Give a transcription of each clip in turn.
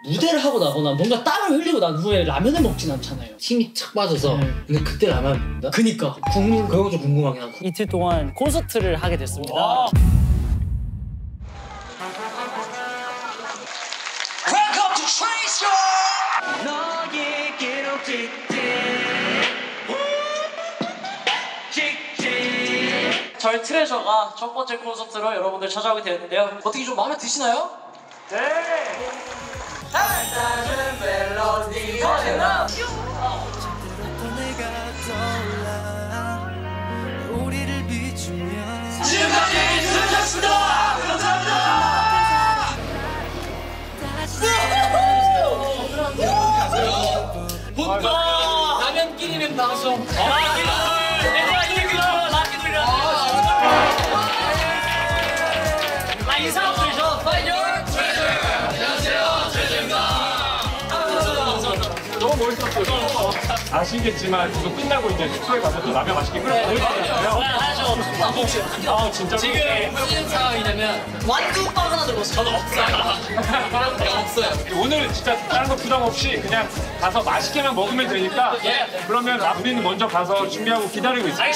무대를 하고 나거나 뭔가 땀을 흘리고 난 후에 라면을 먹진 않잖아요. 힘이 착 빠져서. 네. 근데 그때 라면 먹는다? 그니까 국물 그거 좀 궁금하긴 하다. 이틀 동안 콘서트를 하게 됐습니다. 저희 트레저가 첫 번째 콘서트로 여러분들 찾아오게 되었는데요. 어떻게 좀 마음에 드시나요? 네! 한다는 멜로디 거리나 우리를 비추며 지금까지 들으셨습니다! 감사합니다! 본방 라면 끼리는 방송 얘들아 이게 그거 라키들이라 인사 드리죠. 안녕하세요 트레저입니다. 너무 멋있었어요. 아시겠지만 이거 끝나고 이제 숙소에 가서 또 라면 맛있게 끓여 먹을 거잖아요. 아 진짜 지금 무슨 상황이냐면 완두빵 하나 들고 왔어요. 저는 없어요. 없어요. 오늘 진짜 다른 거 부담 없이 그냥 가서 맛있게만 먹으면 되니까 그러면 우리는 먼저 가서 준비하고 기다리고 있어요.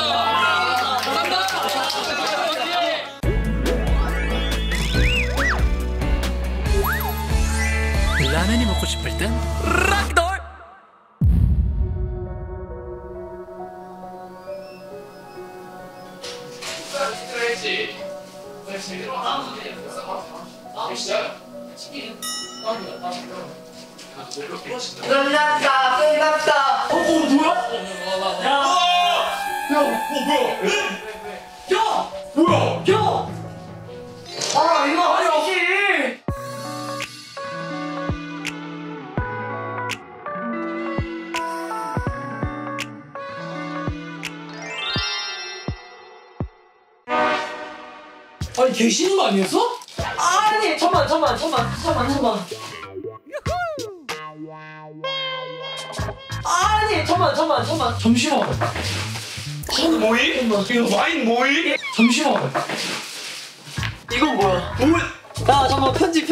라면이 먹고 싶을 땐 락돌! 끝났다 끝났다. 뭐야? 야! 아 이거 아니지. 아니 계시는 거 아니었어? 아니 잠만. 아니 잠만. 잠시만. 뭐이? 이거 와인 뭐이? 잠시만. 이건 뭐야? 야 잠깐만 편지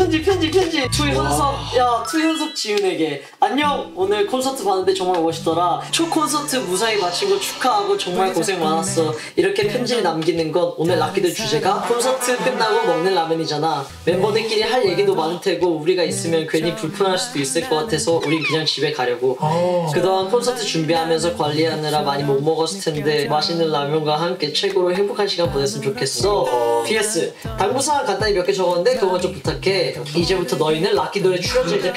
투현석 지훈에게 안녕. 오늘 콘서트 봤는데 정말 멋있더라. 초 콘서트 무사히 마친 거 축하하고 정말 고생 많았어. 이렇게 편지를 남기는 건 오늘 락키들 주제가 콘서트 끝나고 먹는 라면이잖아. 멤버들끼리 할 얘기도 많을 테고 우리가 있으면 괜히 불편할 수도 있을 것 같아서 우린 그냥 집에 가려고. 그동안 콘서트 준비하면서 관리하느라 많이 못 먹었을 텐데 맛있는 라면과 함께 최고로 행복한 시간 보냈으면 좋겠어. PS 당부사항 간단히 몇 개 적었는데 그거만 좀 부탁해. 이제부터 너희는 락키돌의 출연자이자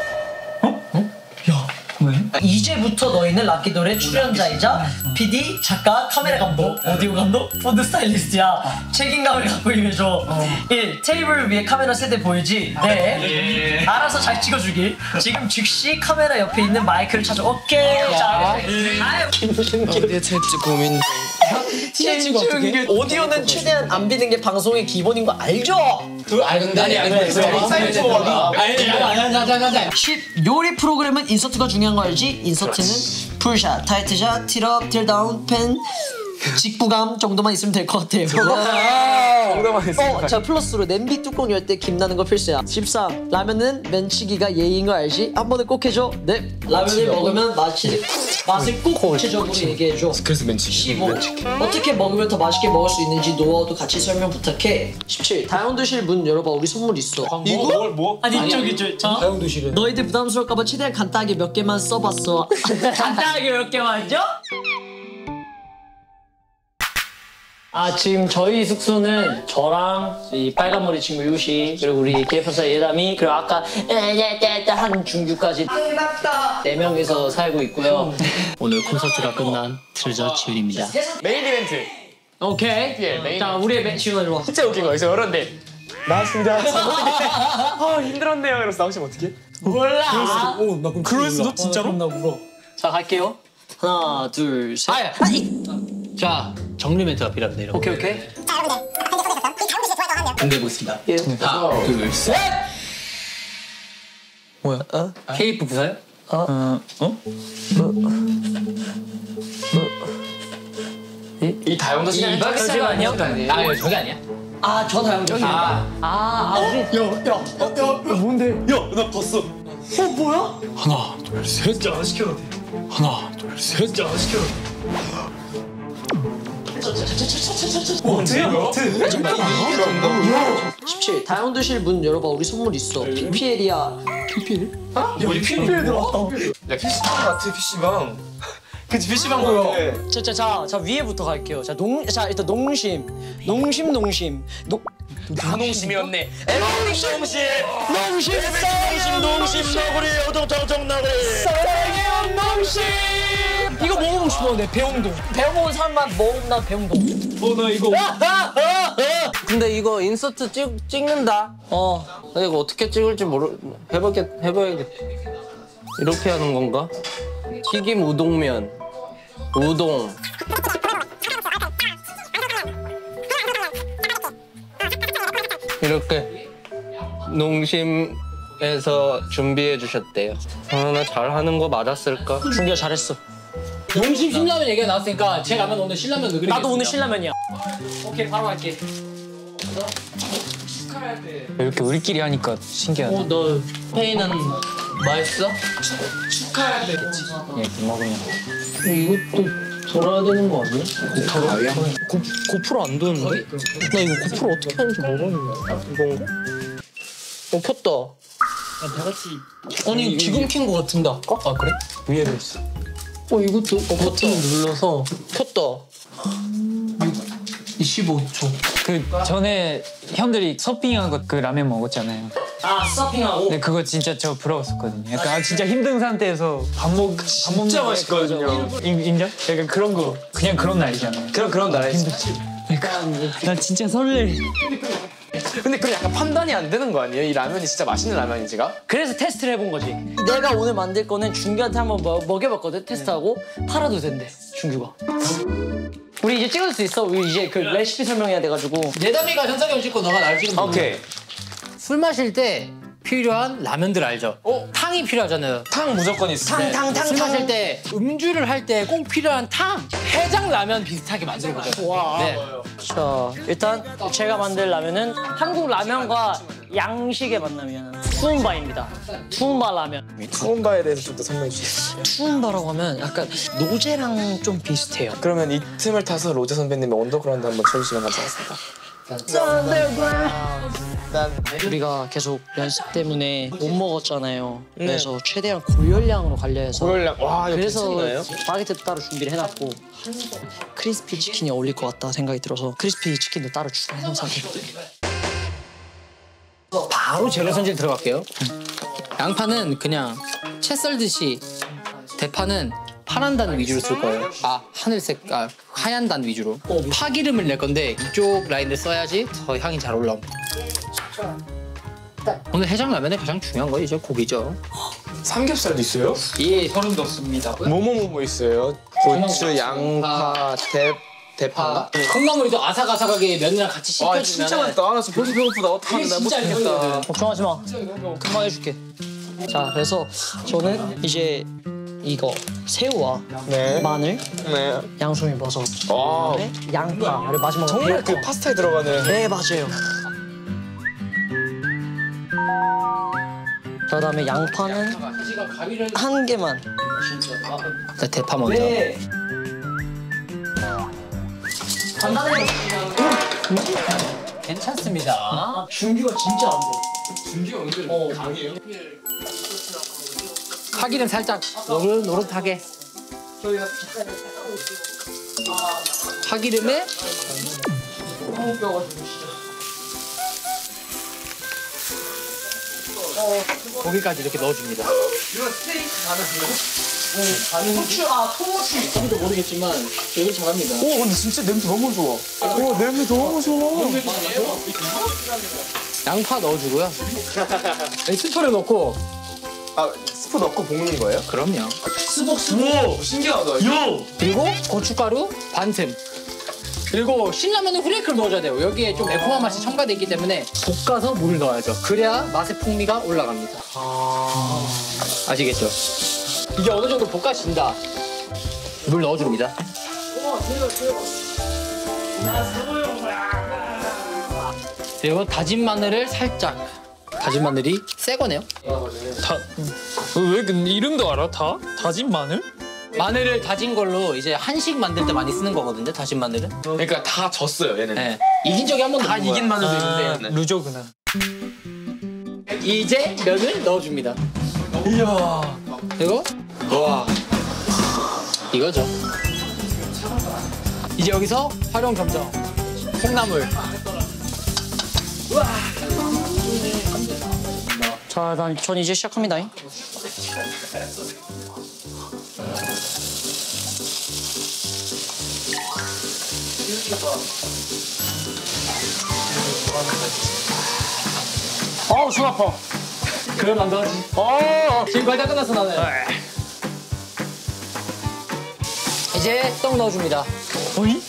이제부터 너희는 락키돌의 출연자이자 PD, 작가, 카메라 감독, 오디오 감독, 푸드 스타일리스트야. 책임감을 갖고 임해줘. 1. 테이블 위에 카메라 세대 보이지? 네. 알아서 잘 찍어주길. 지금 즉시 카메라 옆에 있는 마이크를 찾아. 오케이. 자, 김준규. 대체 고민. 김준규. 오디오는 최대한 안 비는 게 방송의 기본인 거 알죠? 아니 10. 요리 프로그램은 인서트가 중요한 거 알지? 인서트는 풀샷, 타이트샷, 틸업, 틸다운, 펜, 직구감 정도만 있으면 될 것 같아요. 자 플러스로 냄비 뚜껑 열 때 김 나는 거 필수야. 13. 라면은 면치기가 예의인 거 알지? 한 번에 꼭 해줘. 네. 라면을 먹으면 맛을 꼭 구체적으로 얘기해줘. 그래서 면치기. 15. 어떻게 먹으면 더 맛있게 먹을 수 있는지 노하우도 같이 설명 부탁해. 17. 다용도실 문 열어봐. 우리 선물 있어. 이거? 뭐? 아니 이쪽. 다용도실은 너희들 부담스러울까봐 최대한 간단하게 몇 개만 써봤어. 간단하게 몇 개만요? 지금 저희 숙소는 저랑 이 빨간머리 친구 유시 그리고 우리 개파사 예담이 그리고 아까 한 중규까지 4명이서 살고 있고요. 오늘 콘서트가 끝난 트레저 지훈입니다. 메인 이벤트. 오케이. 자 우리의 지훈아 일로 와. 진짜 웃긴 거 있어요. 그런데 나왔습니다. 힘들었네요. 이러면서 나오시면 어떡해? 몰라. 나 그럼 그럴 수도 진짜로? 나 울어. 자 갈게요. 하나 둘 셋. 자 정리 멘트가 필요합니다. 이런 오케이. 공개해보겠습니다. 하나 둘 셋. 뭐야? 케이프 부사요? 이 다용도실 이거 아니야? 저게 아니야? 아, 저 다용도실. 뭔데? 야, 나 봤어. 뭐야? 하나, 둘, 셋. 진짜 안 시켜. 하나, 둘, 셋. 진짜 안 시켜. 어때요? 17. 다용도실 문 열어봐. 우리 선물 있어. PPL이야. 우리 PPL 들어왔다. 야, PC방 같아, PC방. 그치, PC방 보여. 자, 위에부터 갈게요. 자, 일단 농심. 다농심이었네. 농심 너구리 오동통통 너구리 사랑해요 농심. 이거 먹어보고 싶어. 내 배웅동. 배워먹은 사람만 먹나 배웅동. 나 이거. 근데 이거 인서트 찍는다. 나 이거 어떻게 찍을지 해봐야겠다. 이렇게 하는 건가? 튀김 우동면. 우동. 이렇게 농심에서 준비해 주셨대요. 나 잘하는 거 맞았을까? 준비가 잘했어. 용심 신라면 얘기가 나왔으니까 제 라면 오늘 신라면 넣으겠습니다. 나도 오늘 신라면이야. 오케이, 바로 갈게. 이렇게 우리끼리 하니까 신기하다. 너 페이는 맛있어? 예, 먹으면. 이것도 돌아야 되는 거 아니야? 고프로 안 도는데? 나 이거 고프로 어떻게 하는지 모르겠는데. 이건가? 켰다. 아니, 지금 킨 거 같은데, 아까? 아, 그래? 위에도 있어. 이것도 버튼 눌러서 켰다. 25초. 그 전에 형들이 서핑한 거 그 라면 먹었잖아요. 아, 서핑하고. 근데 그거 진짜 저 부러웠었거든요. 약간 진짜 힘든 상태에서 밥 먹는 진짜 맛있거든요. 인정? 약간 그런 거 그냥 그런 날이잖아요. 그런 날이지. 나 진짜 설레. 근데 그럼 약간 판단이 안 되는 거 아니에요? 이 라면이 진짜 맛있는 라면인지가? 그래서 테스트를 해본 거지. 내가 오늘 만들 거는 준규한테 한번 먹여봤거든. 테스트하고 팔아도 된대. 준규가. 우리 이제 찍을 수 있어. 우리 이제 그 레시피 설명해야 돼가지고. 내담이가 현석이 형 찍고 너가 날 찍으면 오케이. 술 마실 때 필요한 라면들 알죠? 탕이 필요하잖아요. 탕 무조건 있어. 술 마실 때 음주를 할 때 꼭 필요한 탕. 해장 라면 비슷하게 만들어보자. 와. 네. 자, 일단 제가 만들 라면은 한국 라면과 양식의 만남이야. 투움바입니다. 투움바 라면. 투움바에 대해서 좀 더 설명해 주세요. 투움바라고 하면 약간 노제랑 좀 비슷해요. 그러면 이 틈을 타서 로제 선배님의 언더그라운드 한번 쳐주시면 감사하겠습니다. 우리가 계속 연습 때문에 못 먹었잖아요. 그래서 최대한 고열량으로 관리해서. 고열량. 와, 이거 그래서 괜찮나요? 바게트 따로 준비를 해놨고 크리스피 치킨이 어울릴 것 같다 생각이 들어서 크리스피 치킨도 따로 주문해놓은 상태거든요. 바로 재료 손질 들어갈게요. 양파는 그냥 채 썰듯이, 대파는 파란 단 위주로 쓸 거예요. 하늘색, 하얀 단 위주로. 파기름을 낼 건데 이쪽 라인을 써야지 더 향이 잘 올라옵니다. 오늘 해장라면에 가장 중요한 거 이제 고기죠. 삼겹살도 있어요? 예, 소름 돋습니다. 뭐뭐 있어요? 고추, 양파, 대파인가? 콩나물도 아삭아삭하게 면이랑 같이 씹혀주면. 아, 진짜 맛있다. 나 지금 벌써 배고프다. 어떡하면 나 진짜 못하겠다. 걱정하지 마. 금방 해줄게. 자, 그래서 저는 이제 이거 새우와 네. 마늘, 네. 양송이 버섯, 와, 그다음에 양파를 마지막으로 정말 그 베이컨. 파스타에 들어가는. 네, 맞아요. 그다음에 양파는 한 개만. 자, 대파 먼저. 네. 간단해요. 괜찮습니다. 준규가 진짜 안 돼. 파기름 살짝 노릇노릇하게. 파기름에 고기까지 이렇게 넣어줍니다. 후추, 통후추. 저도 모르겠지만 되게 잘합니다. 오, 근데 진짜 냄새 너무 좋아. 오, 냄새 너무 좋아. 양파 넣어주고요. 스프를 넣고. 스프 넣고 볶는 거예요? 그럼요. 우와, 신기하다. 그리고 고춧가루 반틈. 그리고 신라면은 후레이크를 넣어줘야 돼요. 여기에 좀 매콤한 맛이 첨가돼 있기 때문에 볶아서 물을 넣어야죠. 그래야 맛의 풍미가 올라갑니다. 아시겠죠? 이제 어느 정도 볶아진다. 물 넣어줍니다. 그리고 다진 마늘을 살짝. 다진 마늘이 새 거네요. 왜 근데 이름도 알아? 다? 다진 마늘? 마늘을 다진 걸로 이제 한식 만들 때 많이 쓰는 거거든요. 다진 마늘은. 그러니까 다 졌어요 얘는. 네. 이긴 적이 한 번도 다 없는 거야. 이긴 마늘도 있는데. 루저구나. 이제 면을 넣어줍니다. 이야. 그리고 와. 이거죠. 이제 여기서 활용 점정. 콩나물. 자, 전 이제 시작합니다. 손 아파. 그럼 안 가지. 지금 거의 다 끝났어 나는. 이제 떡 넣어줍니다. 어이?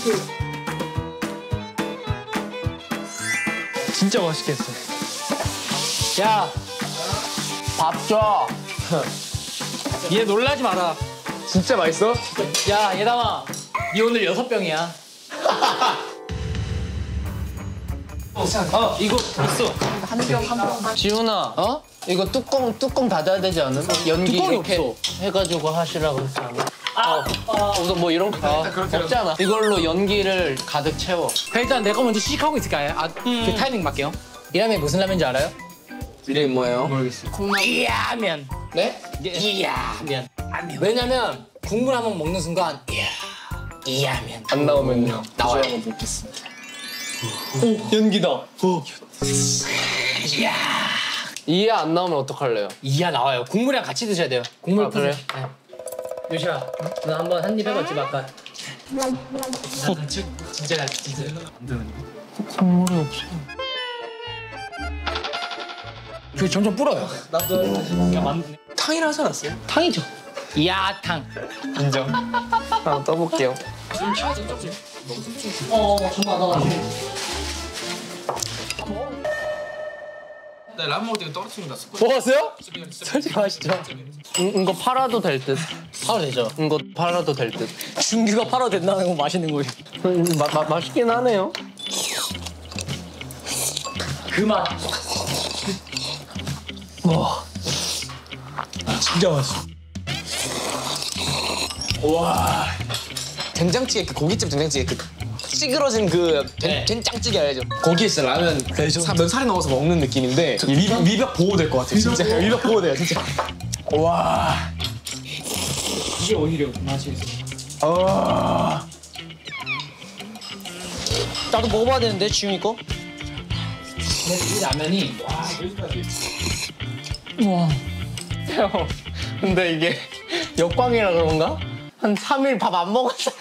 진짜 맛있겠어. 야, 밥 줘. 얘 놀라지 마라. 진짜 맛있어? 야, 얘담아. 니 오늘 6병이야. 이거 됐어. 지훈아, 어? 이거 뚜껑 닫아야 되지 않음? 연기 뚜껑이 이렇게 없어. 해가지고 하시라고 그랬지 않아? 우선 뭐 이런 거 없잖아. 이걸로 연기를 가득 채워. 그럼 일단 내가 먼저 시식하고 있을까요? 그 타이밍 맞게요. 이 라면 무슨 라면인지 알아요? 이름이 뭐예요? 이야면. 네? 이야면. 왜냐면 국물 한번 먹는 순간 이야면. 안 나오면요? 나와요. 연기다. 이해 안 나오면 어떡할래요? 이야 나와요. 국물이랑 같이 드셔야 돼요. 국물 아, 그래요? 네. 요시야, 너 한번 한 입 해봤지 아까. 진짜 국물이 없어. 그 점점 불어요. 탕이라 하지 않았어요? 탕이죠. 야탕. 인정. 하나 떠볼게요. 정말 나. 나 라면 먹을 때 떨어뜨린다. 먹었어요? 솔직히 맛있죠. 이거 팔아도 될 듯. 바로 되죠. 이거 팔아도 될 듯. 준규가 팔아도 된다는 건 맛있는 거지. 맛있긴 하네요. 그 맛. 진짜 맛있어. 된장찌개 그 고깃집 된장찌개 그 찌그러진 그 된장찌개 알죠? 거기에 진짜 라면 면 살이 넣어서 먹는 느낌인데 위벽 보호될 것 같아요. 진짜 위벽 보호돼요 진짜. 와. 이게 오히려 맛이 있어. 나도 먹어봐야 되는데 지훈이 거. 근데 이 라면이 형, 근데 이게 역광이라 그런가? 한 3일 밥 안 먹은 사람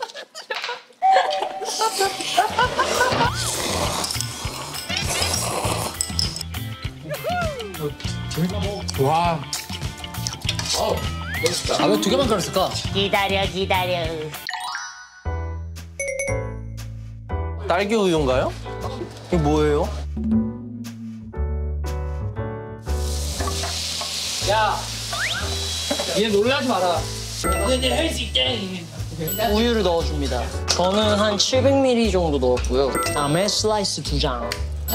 와. 왜 2개만 끓였을까? 기다려. 딸기 우유인가요? 이게 뭐예요? 야, 얘 놀라지 마라. 우유를 넣어줍니다. 저는 한 700ml 정도 넣었고요. 그다음에 슬라이스 2장.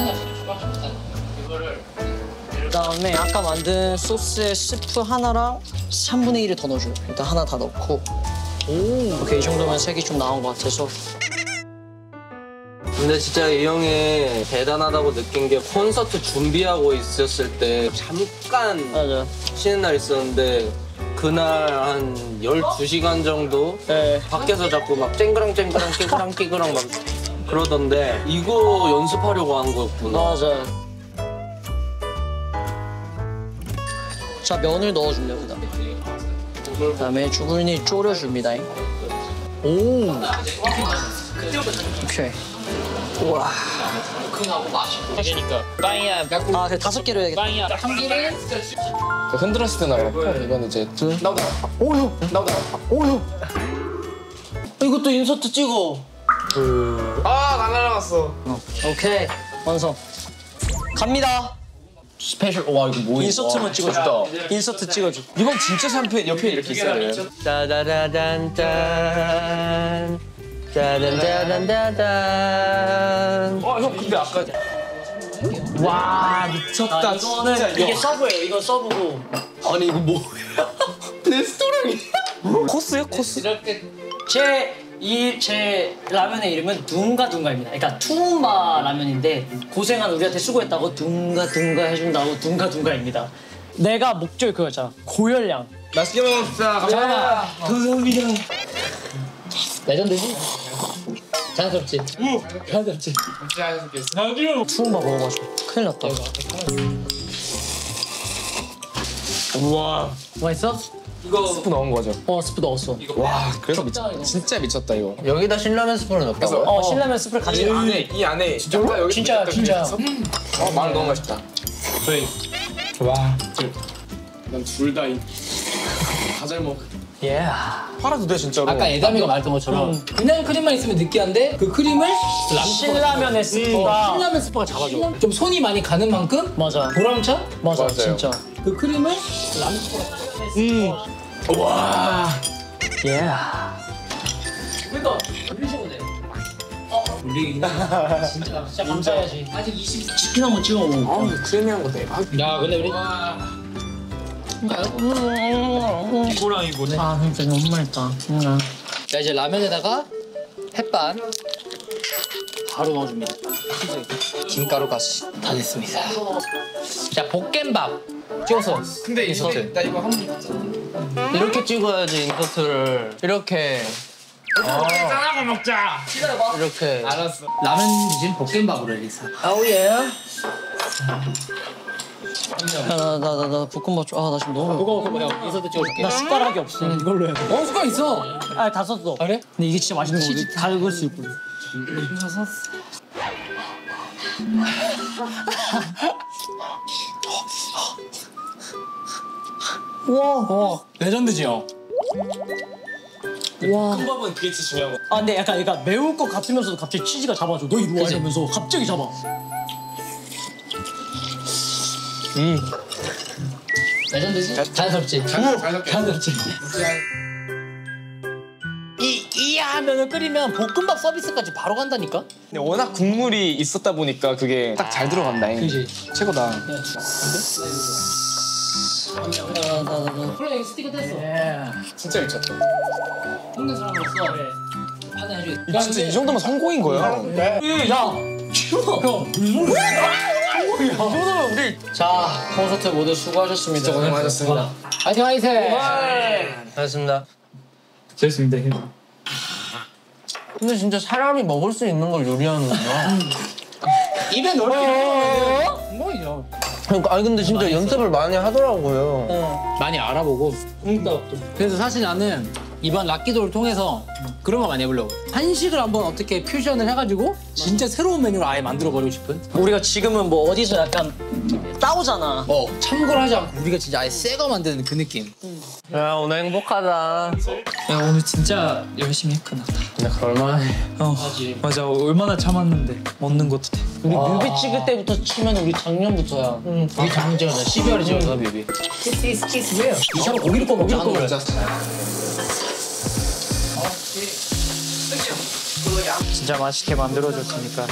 그다음에 아까 만든 소스에 스프 하나랑 3분의 1을 더 넣어줘요. 일단 하나 다 넣고. 오케이, 이 정도면 색이 좀 나온 것 같아서. 근데 진짜 이 형이 대단하다고 느낀 게 콘서트 준비하고 있었을 때 잠깐 맞아. 쉬는 날 있었는데 그날 한 12시간 정도 네. 밖에서 자꾸 막 쨍그랑 끼그랑 막 그러던데 이거 연습하려고 한 거였구나. 맞아. 자, 면을 넣어주려고. 그다음에 주근이 졸여줍니다. 오. 오케이. 우와. 그러니까 빵이야. 아, 그래 5개로 해야겠다. 빵이야. 한 개는 흔들었을 때 나와. 이건 이제 나오다. 오유. 나오다. 오유. 이것도 인서트 찍어. 다 날아갔어. 오케이. 완성. 갑니다. 스페셜. 와 이거 뭐야? 인서트만 찍어줘. 인서트 찍어줘. 이건 진짜 샴페인 옆에 이렇게 있어야 돼요. 짜다다단 짠. 짜단짜단짜단. 형 근데 아까 와 미쳤다. 이거는 진짜. 이게 서브예요. 이건 서브고. 아니 이거 뭐야? 레스토랑이. 코스요 코스. 이렇게 제 라면의 이름은 둥가둥가입니다. 그러니까 투움바 라면인데 고생한 우리한테 수고했다고 둥가둥가 해준다고 둥가둥가입니다. 내가 목적이 그거였잖아. 고열량. 맛있게 먹읍시다. 감사합니다. 레전드지? 자연스럽지? 자연스럽지? 투움바 먹어가지고 큰일 났다. 우와. 맛있어? 스프 넣은 거죠. 스프 넣었어. 와, 그래서 진짜 미쳤다 이거. 여기다 신라면 스프를 넣었다고? 신라면 스프를 같이. 이 안에 진짜 여기 진짜. 마늘 너무 맛있다. 저희 와, 난 둘 다 잘 먹어. 예. 팔아도 돼 진짜로. 아까 에다미가 말했던 것처럼 그냥 크림만 있으면 느끼한데 그 크림을 신라면의 스프가. 신라면 스프가 잡아줘. 좀 손이 많이 가는 만큼 맞아. 보람차? 맞아. 맞아요. 진짜. 그 크림을 라면 스프가 와. 예. 그러니까 올리시면 돼. 우리 진짜 감사해야지. 아직 20 치킨 한번 찍어 먹어. 크리미한 거 대박. 야 근데 우리 이거랑 이거네. 아 진짜 너무 맛있다. 자 이제 라면에다가 햇반 바로 넣어줍니다. 김가루까지 다 됐습니다. 자 볶음밥 찍어서 근데 인서트. 나 이거 한 번. 이렇게 찍어야지 인서트를. 이렇게. 짠하고 먹자. 이렇게. 알았어. 라면 대신 볶음밥으로 해서. 아우 예. 나 볶음밥 좀. 나 지금 너무. 그거 뭐야 인서트 찍어줄게. 나 숟가락이 없어. 이걸로 해. 숟가락 있어. 다 썼어. 그래? 근데 이게 진짜 맛있는 거지. 다 익을 수 있고. 와. 레전드지 형. 와. 볶음밥은 그게 진짜 중요한 거. 근데 약간 매울 것 같으면서도 갑자기 치즈가 잡아줘. 너 이리 와 그치? 이러면서 갑자기 잡아. 레전드지? 자연스럽지? 자연스럽지? 이 라면을 끓이면 볶음밥 서비스까지 바로 간다니까? 근데 워낙 국물이 있었다 보니까 그게 딱 잘 들어간다. 그지? 최고다. 플레이 스티커 됐어. 진짜 미쳤다. 먹는 사람으로서 판단해줘. 진짜 이 정도면 성공인 거야. 자 콘서트 모두 수고하셨습니다. 진짜 고생하셨습니다. 화이팅 화이팅! 알겠습니다. 재밌습니다. 근데 진짜 사람이 먹을 수 있는 걸 요리하는구나. 입에 넣을게. 뭐야? 그러니까 아니 근데 진짜 연습을 많이 하더라고요. 많이 알아보고. 그래서 사실 나는 이번 락기도를 통해서 그런 거 많이 해보려고. 한식을 한번 어떻게 퓨전을 해가지고 진짜 새로운 메뉴를 아예 만들어버리고 싶은. 우리가 지금은 뭐 어디서 약간 싸우잖아. 참고를 하지 않고 우리가 진짜 아예 새 거 만드는 그 느낌. 야 오늘 행복하다. 야 오늘 진짜 열심히 했구나. 근데 그럴만해. 맞아 얼마나 참았는데 먹는 것도 돼. 우리 뮤비 찍을 때부터 치면 우리 작년부터야. 우리 작년 찍었잖아. 12월에 찍었어 뮤비. 키스 왜요? 이처럼 고기를 꺼 먹자. 고기를 꺼 진짜 맛있게 만들어줬으니까.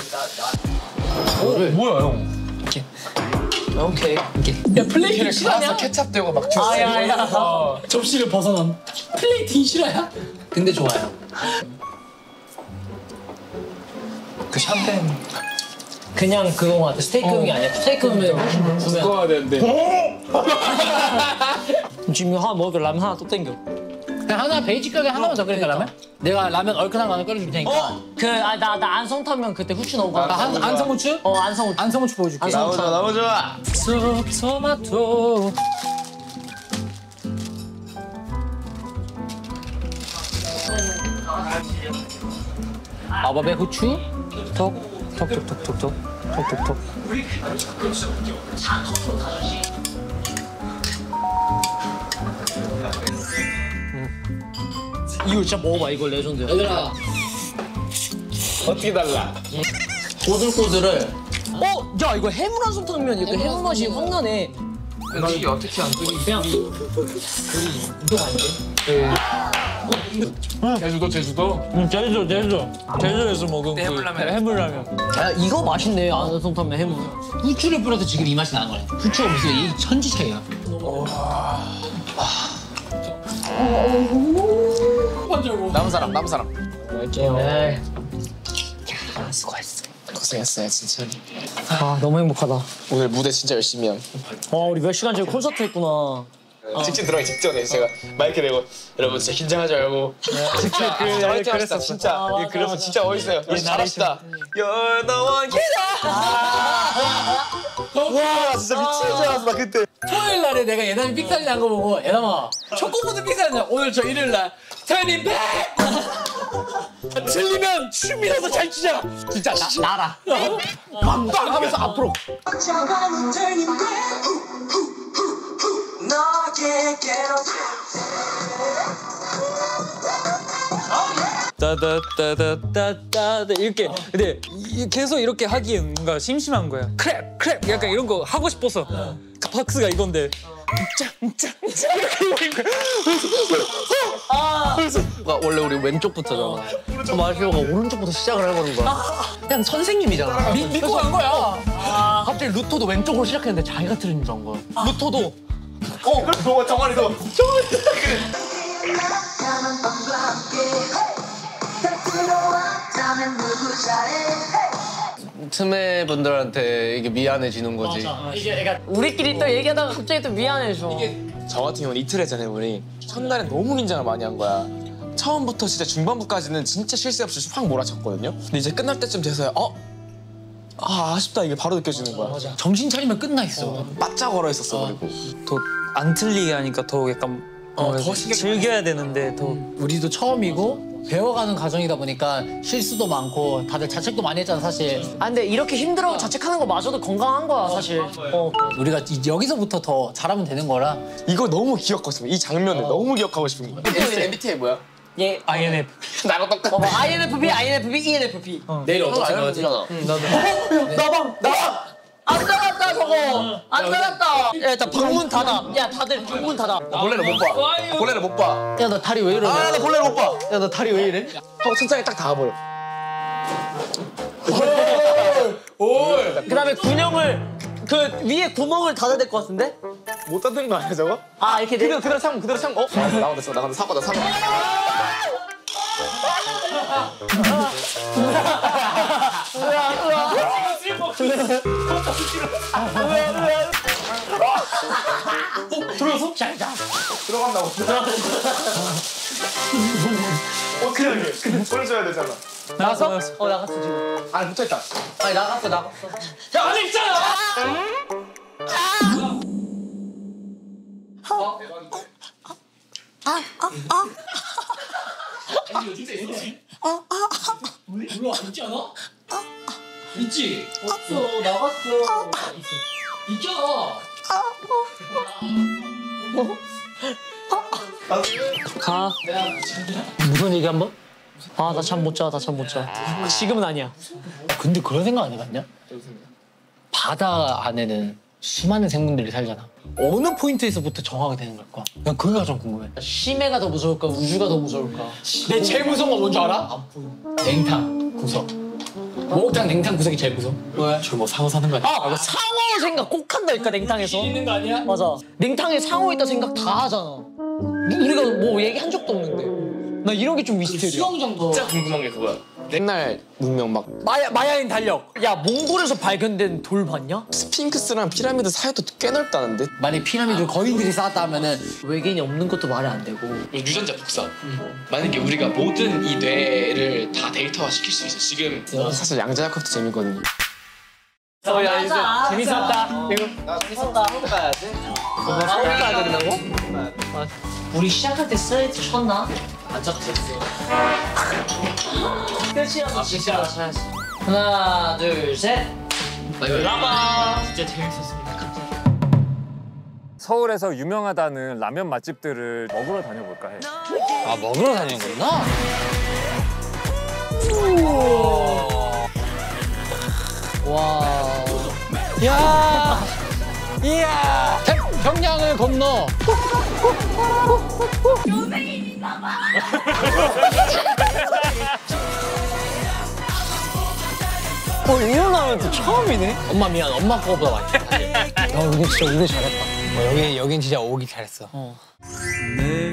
뭐야 형? 오케이. 야 플레이팅 실화냐? 케찹 대고 막 주스. 야야. 접시를 벗어난 플레이팅 실화야? 근데 좋아요. 그 샴페인. 그냥 그거 같아. 스테이크용이 아니야. 스테이크용은 주면. 꺼야 되는데. 지금 하나 먹을 라면 하나 또 땡겨. 그냥 하나 베이직 가게 하나만 더 끓일까 라면? 내가 라면 얼큰한 거 하나 끓여줄 테니까. 나 안성탕면 그때 후추 넣은 거. 안성후추? 안성후추. 안성후추 보여줄게. 너무 좋아 너무 좋아. 토마토. 마법의 후추. 톡톡톡톡톡. 이거 진짜 먹어봐. 이거 레전드야. 얘들아. 어떻게 달라? 꼬들꼬들을. 야 이거 해물 한솜탕면 이거 해물 맛이 확 나네. 이게 어떻게 안 뜨니? 그냥 제주도. 제주도에서 먹은 그 해물라면. 야, 이거 맛있네. 안성탕면 해물. 후추를 뿌려서 지금 이 맛이 나는 거야. 후추가 무슨 이 천지 차이야. 남은 사람. 네. 수고했어. 고생했어요 진짜. 아, 너무 행복하다. 오늘 무대 진짜 열심히 함. 우리 몇 시간 전에 콘서트 했구나. 직진 들어가기 직전에 제가 마이크 대고 여러분 진짜 긴장하지 말고 진짜 화이팅 합시다 진짜. 그래서 진짜 멋있어요. 우리 잘합시다. You're the one. 와 진짜 미치는 줄 알았어 나 그때. 토요일 날에 내가 예담이 삑사리 난 거 보고 예담아 초코보드 삑사리 나 오늘 저 일요일 날 turning back 틀리면 춤이라도 잘 추자 진짜 나라 빵빵 하면서 앞으로 따다따다따따 이렇게 근데 계속 이렇게 하기엔 뭔가 심심한 거야. 크랩 약간 이런 거 하고 싶어서 박스가 이건데 짱 이렇게 원래 우리 왼쪽부터잖아. 저 마시오가 오른쪽부터 시작을 해버린 거야. 그냥 선생님이잖아. 믿고 간 거야. 갑자기 루토도 왼쪽으로 시작했는데 자기가 틀린 줄 안 거야. 루토도 그래서 정환이도 틈의 분들한테 이게 미안해지는 거지. 우리끼리 또 얘기하다가 갑자기 또 미안해져. 저 같은 경우는 이틀 했잖아요 우리. 첫날엔 너무 긴장을 많이 한 거야. 처음부터 진짜 중반부까지는 진짜 실수 없이 확 몰아쳤거든요. 근데 이제 끝날 때쯤 돼서야 아쉽다 이게 바로 느껴지는 거야. 맞아. 정신 차리면 끝나 있어. 바짝 얼어 있었어 그리고. 더 안 틀리게 하니까 더 약간 더 신경 즐겨야 되는데 더 우리도 처음이고 배워가는 과정이다 보니까 실수도 많고 다들 자책도 많이 했잖아 사실. 근데 이렇게 힘들어 자책하는 거 마저도 건강한 거야 사실. 우리가 여기서부터 더 잘하면 되는 거라. 이거 너무 기억하고 싶어. 이 장면을 너무 기억하고 싶은 거야. MBTI 뭐야? 예. INF. 나랑 똑같아. INFP, ENFP. 내일 어떻게 생각하지? 안 닫았다 저거. 안 닫았다. 야, 일단 방문 닫아. 야, 다들 방문 닫아. 본래는 못 봐. 본래는 못 봐. 야, 나 다리 왜 이러냐? 나 본래는 못 봐. 야, 나 다리 왜 이래? 천장에 딱 닿아버려. 그다음에 군형을 그 위에 구멍을 닫아야 될 것 같은데? 못 닫는 거 아니야 저거? 아, 이렇게 돼? 그대로 참고. 나간다 사과다. 들어서? 잘 자. 들어간다고. 어떻게 하게? 보내줘야 되잖아. 나갔어? 나갔어 지금. 아 붙어있다. 아니 나갔어. 야 안에 있잖아. 물론 안 있지 않아? 있지? 없어 나갔어. 있잖아. 가. 무슨 얘기 한 번? 나 잠 못 자. 지금은 아니야. 근데 그런 생각 안 해봤냐? 바다 안에는 수많은 생물들이 살잖아. 어느 포인트에서부터 정하게 되는 걸까? 난 그게 가장 궁금해. 심해가 더 무서울까? 우주가 더 무서울까? 내 제일 무서운 거 뭔 줄 알아? 냉탕 구석. 목욕탕 냉탕 구석이 제일 무서워. 왜? 저뭐 상어 사는 거 아니야? 상어 생각 꼭 한다니까 냉탕에서. 있는 거 아니야? 맞아. 냉탕에 상어 있다 생각 다 하잖아. 우리가 뭐 얘기한 적도 없는데. 나 이런 게 좀 미스터리야. 수영장도. 진짜 궁금한 게 그거야. 옛날 문명 막 마야인 달력. 야, 몽골에서 발견된 돌 봤냐? 스핑크스랑 피라미드 사이도 꽤 넓다는데? 만약 피라미드 거인들이 쌓았다 하면은 외계인이 없는 것도 말이 안 되고. 유전자 복사. 만약에 우리가 모든 이 뇌를 다 데이터화 시킬 수 있어. 지금 사실 양자역학도 재밌거든요. 야, 이제 재밌었다. 재밌었다. 서울 가야 된다고? 우리 시작할 때 슬레이트 쳤나? 안 쳤지. 끝이야. 끝이야. 하나, 둘, 셋. 라마. 진짜 재밌었습니다. 서울에서 유명하다는 라면 맛집들을 먹으러 다녀볼까 해. 아 먹으러 다니는 거구나. 와. 야. 이야. 평양을 건너. 일어나면 또 처음이네. 엄마 미안. 엄마 거보다 맛있어. 여기 진짜 오길 잘했다. 여긴 진짜 오기 잘했어. 내